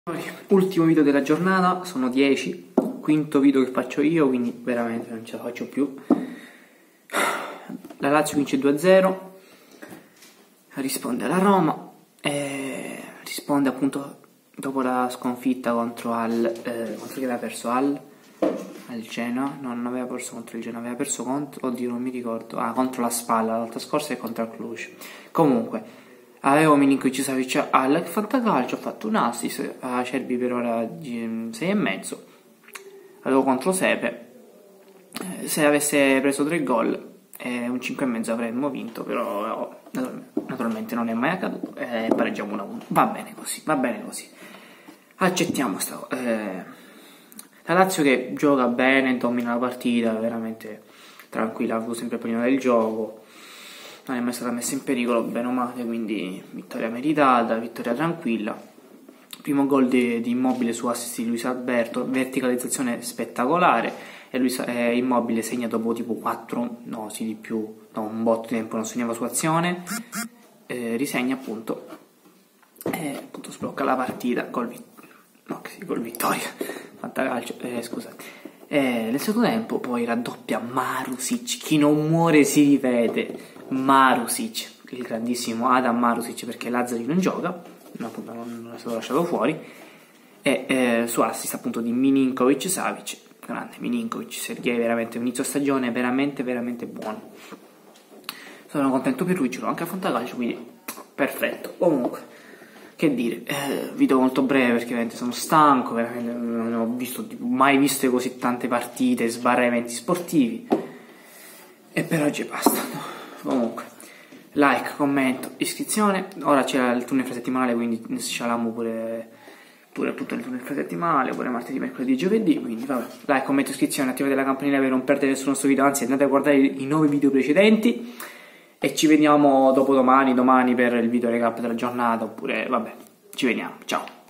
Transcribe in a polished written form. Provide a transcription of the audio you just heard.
Ultimo video della giornata, sono 10, quinto video che faccio io, quindi veramente non ce la faccio più. La Lazio vince 2-0, risponde alla Roma e risponde appunto dopo la sconfitta contro chi aveva perso al Genoa. No, non aveva perso contro il Genoa, aveva perso contro, oddio non mi ricordo, contro la Spalla l'altra scorsa e contro il Cluj. Comunque avevo Milinkovic-Savic al Fantacalcio, ho fatto un assist, a Acerbi per ora 6,5, avevo contro Sepe, se avesse preso 3 gol e un 5,5 avremmo vinto, però naturalmente non è mai accaduto, pareggiamo 1-1, va bene così, accettiamo sta cosa. La Lazio che gioca bene, domina la partita, veramente tranquilla, ha avuto sempre il pallino del gioco, non è mai stata messa in pericolo, bene o male, quindi vittoria meritata, vittoria tranquilla. Primo gol di Immobile su assist di Luis Alberto, verticalizzazione spettacolare, e Immobile segna dopo tipo 4, no sì di più, da un botto di tempo non segnava su azione, risegna appunto, appunto sblocca la partita, gol vittoria, Fantacalcio, scusate. Nel secondo tempo poi raddoppia Marusic, chi non muore si ripete, Marusic, il grandissimo Adam Marusic, perché Lazzari non gioca, non è stato lasciato fuori, e su assist appunto di Milinkovic-Savic, grande Milinkovic, Sergej, veramente un inizio stagione veramente buono. Sono contento per lui, ce l'ho anche a Fantacalcio, quindi perfetto. Comunque, che dire, video molto breve perché veramente sono stanco, veramente non ho mai visto così tante partite, eventi sportivi, e per oggi basta. Comunque, like, commento, iscrizione. Ora c'è il tunnel infrasettimanale, quindi inshallah pure appunto il tunnel infrasettimanale, pure martedì, mercoledì, giovedì. Quindi vabbè, like, commento, iscrizione, attivate la campanella per non perdere nessun nostro video, anzi andate a guardare i 9 video precedenti. E ci vediamo dopodomani, domani per il video recap della giornata, oppure vabbè, ci vediamo, ciao.